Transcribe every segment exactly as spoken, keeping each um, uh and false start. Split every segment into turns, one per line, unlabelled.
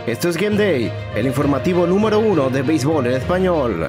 Esto es Game Day, el informativo número uno de béisbol en español.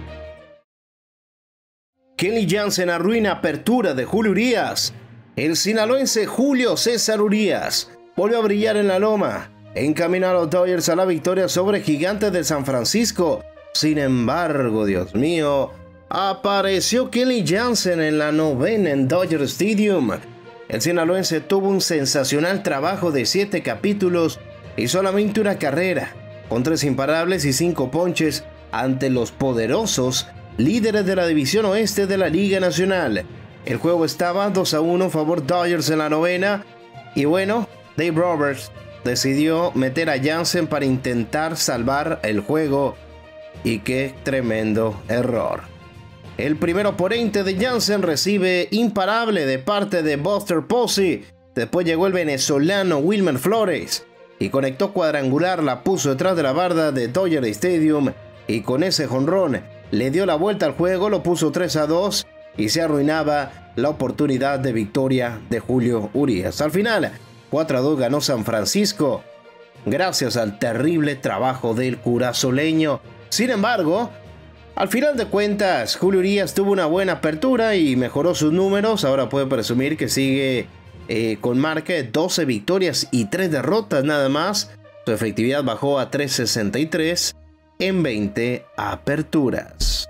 Kenley Jansen arruina apertura de Julio Urías. El sinaloense Julio César Urías volvió a brillar en la loma, encaminó a los Dodgers a la victoria sobre Gigantes de San Francisco. Sin embargo, Dios mío, apareció Kenley Jansen en la novena en Dodger Stadium. El sinaloense tuvo un sensacional trabajo de siete capítulos y solamente una carrera, con tres imparables y cinco ponches ante los poderosos líderes de la división oeste de la Liga Nacional. El juego estaba dos a uno a favor Dodgers en la novena y bueno, Dave Roberts decidió meter a Jansen para intentar salvar el juego y qué tremendo error. El primer oponente de Jansen recibe imparable de parte de Buster Posey. Después llegó el venezolano Wilmer Flores y conectó cuadrangular, la puso detrás de la barda de Dodger Stadium y con ese jonrón le dio la vuelta al juego, lo puso tres a dos y se arruinaba la oportunidad de victoria de Julio Urías. Al final, cuatro a dos ganó San Francisco gracias al terrible trabajo del curazoleño. Sin embargo, al final de cuentas, Julio Urías tuvo una buena apertura y mejoró sus números. Ahora puede presumir que sigue eh, con marca de doce victorias y tres derrotas nada más. Su efectividad bajó a tres sesenta y tres en veinte aperturas.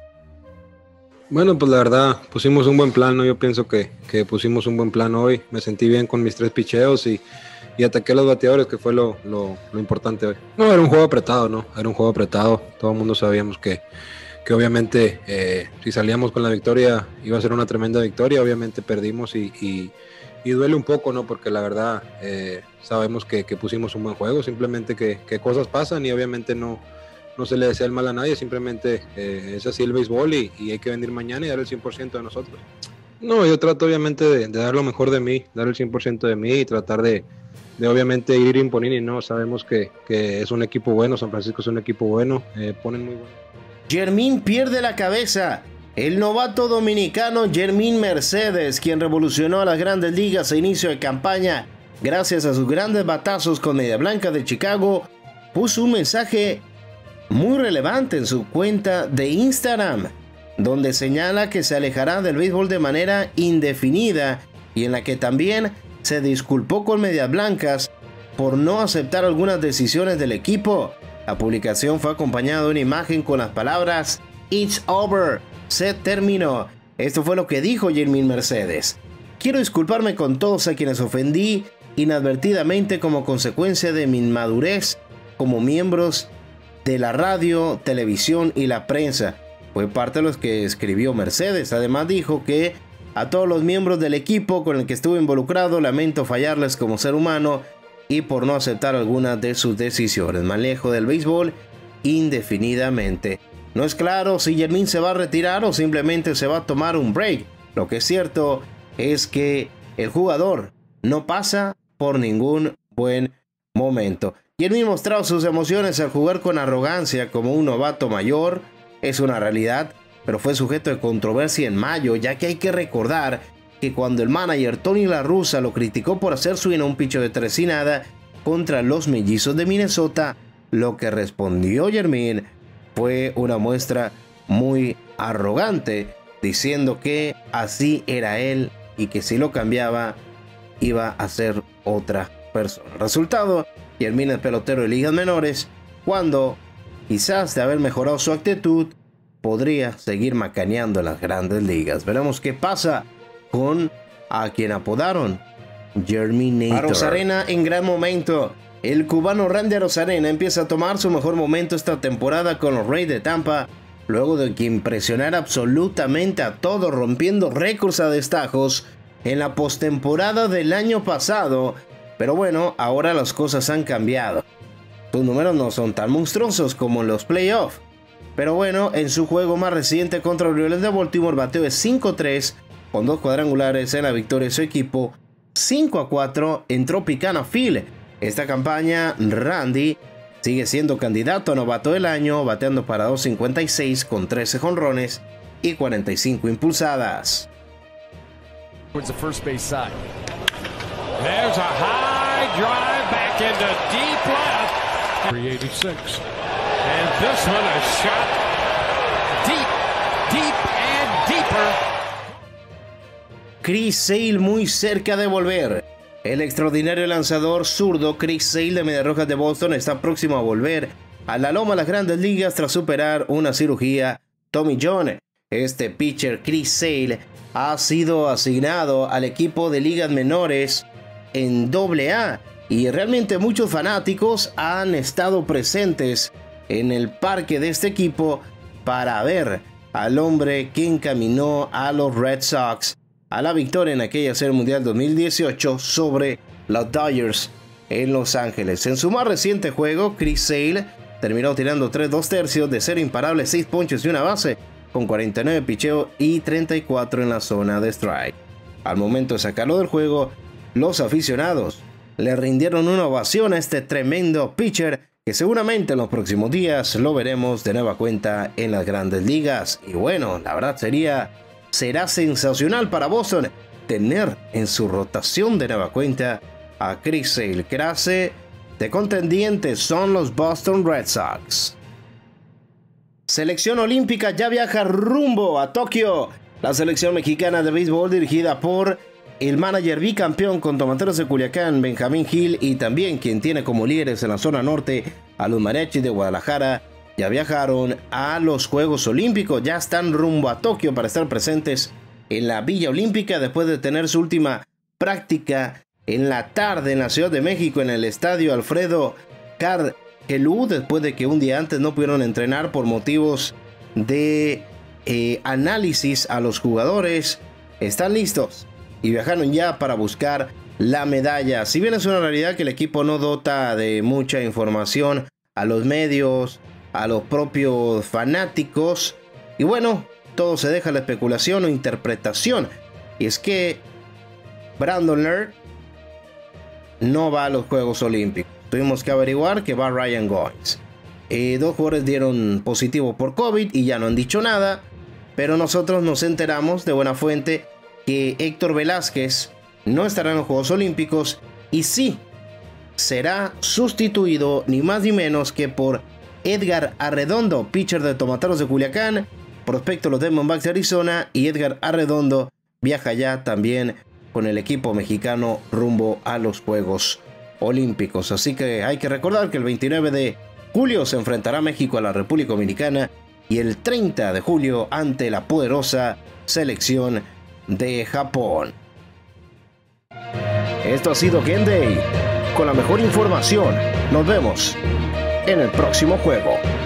Bueno, pues la verdad, pusimos un buen plan, ¿no? Yo pienso que, que pusimos un buen plan hoy. Me sentí bien con mis tres picheos y, y ataqué a los bateadores, que fue lo, lo, lo importante hoy. No, era un juego apretado, ¿no? Era un juego apretado. Todo el mundo sabíamos que que obviamente eh, si salíamos con la victoria iba a ser una tremenda victoria. Obviamente perdimos y, y, y duele un poco, ¿no? Porque la verdad eh, sabemos que, que pusimos un buen juego, simplemente que, que cosas pasan y obviamente no, no se le desea el mal a nadie, simplemente eh, es así el béisbol y, y hay que venir mañana y dar el cien por ciento de nosotros. No, yo trato obviamente de, de dar lo mejor de mí, dar el cien por ciento de mí y tratar de, de obviamente ir imponiendo, ¿no? Sabemos que, que es un equipo bueno, San Francisco es un equipo bueno, eh, ponen muy bueno.
Yermín pierde la cabeza. El novato dominicano Yermín Mercedes, quien revolucionó a las grandes ligas a inicio de campaña gracias a sus grandes batazos con Media Blanca de Chicago, puso un mensaje muy relevante en su cuenta de Instagram, donde señala que se alejará del béisbol de manera indefinida y en la que también se disculpó con Medias Blancas por no aceptar algunas decisiones del equipo. La publicación fue acompañada de una imagen con las palabras "It's over", se terminó. Esto fue lo que dijo Yermín Mercedes. Quiero disculparme con todos a quienes ofendí inadvertidamente como consecuencia de mi inmadurez como miembros de la radio, televisión y la prensa. Fue parte de los que escribió Mercedes. Además dijo que a todos los miembros del equipo con el que estuve involucrado lamento fallarles como ser humano y por no aceptar algunas de sus decisiones. Me alejo del béisbol indefinidamente. No es claro si Yermín se va a retirar o simplemente se va a tomar un break. Lo que es cierto es que el jugador no pasa por ningún buen momento. Yermín mostró sus emociones al jugar con arrogancia como un novato mayor. Es una realidad, pero fue sujeto de controversia en mayo, ya que hay que recordar que cuando el manager Tony La Russa lo criticó por hacer swing a un picho de tres y nada contra los Mellizos de Minnesota, lo que respondió Yermín fue una muestra muy arrogante, diciendo que así era él y que si lo cambiaba iba a ser otra persona. Resultado, Yermín es pelotero de ligas menores, cuando quizás de haber mejorado su actitud podría seguir macaneando en las grandes ligas. Veremos qué pasa con a quien apodaron Yerminator. Arozarena en gran momento. El cubano Randy Arozarena empieza a tomar su mejor momento esta temporada con los Rays de Tampa, luego de que impresionara absolutamente a todos rompiendo récords a destajos en la postemporada del año pasado. Pero bueno, ahora las cosas han cambiado. Sus números no son tan monstruosos como en los playoffs. Pero bueno, en su juego más reciente contra los Orioles de Baltimore bateó de cinco tres con dos cuadrangulares en la victoria de su equipo, cinco a cuatro en Tropicana Field. Esta campaña, Randy sigue siendo candidato a novato del año, bateando para dos cincuenta y seis con trece jonrones y cuarenta y cinco impulsadas.
Towards the first base side. There's a high drive back into deep left. three eighty-six. And this one a shot deep, deep and deeper.
Chris Sale muy cerca de volver. El extraordinario lanzador zurdo Chris Sale de Medias Rojas de Boston está próximo a volver a la loma de las Grandes Ligas tras superar una cirugía Tommy John. Este pitcher Chris Sale ha sido asignado al equipo de ligas menores en doble A y realmente muchos fanáticos han estado presentes en el parque de este equipo para ver al hombre que encaminó a los Red Sox a la victoria en aquella Serie Mundial dos mil dieciocho sobre los Dodgers en Los Ángeles. En su más reciente juego, Chris Sale terminó tirando tres dos tercios de cero imparables, seis ponches y una base, con cuarenta y nueve picheos y treinta y cuatro en la zona de strike. Al momento de sacarlo del juego, los aficionados le rindieron una ovación a este tremendo pitcher que seguramente en los próximos días lo veremos de nueva cuenta en las Grandes Ligas. Y bueno, la verdad sería, será sensacional para Boston tener en su rotación de nueva cuenta a Chris Sale. Clase de contendientes son los Boston Red Sox. Selección olímpica ya viaja rumbo a Tokio. La selección mexicana de béisbol, dirigida por el manager bicampeón con Tomateros de Culiacán, Benjamín Gil, y también quien tiene como líderes en la zona norte a los Mariachis de Guadalajara, ya viajaron a los Juegos Olímpicos. Ya están rumbo a Tokio para estar presentes en la Villa Olímpica después de tener su última práctica en la tarde en la Ciudad de México en el estadio Alfredo Cargelú, después de que un día antes no pudieron entrenar por motivos de eh, análisis a los jugadores. Están listos y viajaron ya para buscar la medalla. Si bien es una realidad que el equipo no dota de mucha información a los medios, a los propios fanáticos, y bueno, todo se deja a la especulación o interpretación. Y es que Brandon Lehr no va a los Juegos Olímpicos. Tuvimos que averiguar que va Ryan Goins. Eh, dos jugadores dieron positivo por COVID y ya no han dicho nada, pero nosotros nos enteramos de buena fuente que Héctor Velázquez no estará en los Juegos Olímpicos y sí será sustituido ni más ni menos que por Edgar Arredondo, pitcher de Tomateros de Culiacán, prospecto de los Diamondbacks de Arizona, y Edgar Arredondo viaja ya también con el equipo mexicano rumbo a los Juegos Olímpicos. Así que hay que recordar que el veintinueve de julio se enfrentará México a la República Dominicana y el treinta de julio ante la poderosa selección de Japón. Esto ha sido Game Day con la mejor información. Nos vemos en el próximo juego.